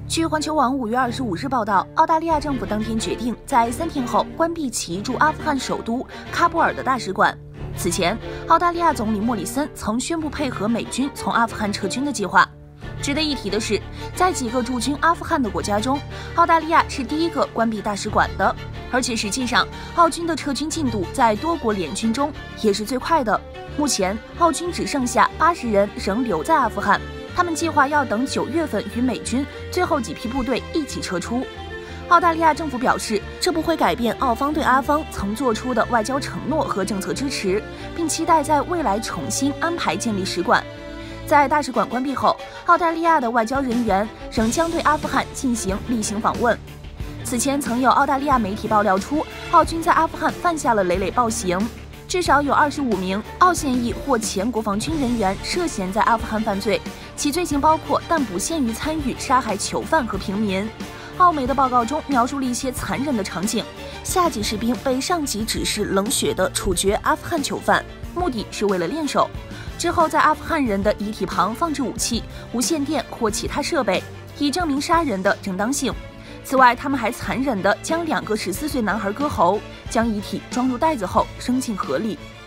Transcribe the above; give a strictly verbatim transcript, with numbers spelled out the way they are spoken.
据环球网五月二十五日报道，澳大利亚政府当天决定在三天后关闭其驻阿富汗首都喀布尔的大使馆。此前，澳大利亚总理莫里森曾宣布配合美军从阿富汗撤军的计划。值得一提的是，在几个驻军阿富汗的国家中，澳大利亚是第一个关闭大使馆的，而且实际上，澳军的撤军进度在多国联军中也是最快的。目前，澳军只剩下八十人仍留在阿富汗。他们计划要等九月份与美军最后几批部队一起撤出。澳大利亚政府表示，这不会改变澳方对阿方曾做出的外交承诺和政策支持，并期待在未来重新安排建立使馆。在大使馆关闭后，澳大利亚的外交人员仍将对阿富汗进行例行访问。此前曾有澳大利亚媒体爆料出，澳军在阿富汗犯下了累累暴行。至少有二十五名澳现役或前国防军人员涉嫌在阿富汗犯罪，其罪行包括但不限于参与杀害囚犯和平民。澳媒的报告中描述了一些残忍的场景：下级士兵被上级指示冷血地处决阿富汗囚犯，目的是为了练手，之后在阿富汗人的遗体旁放置武器、无线电或其他设备，以证明杀人的正当性。此外，他们还残忍地将两个十四岁男孩割喉，将遗体装入袋子后扔进河里。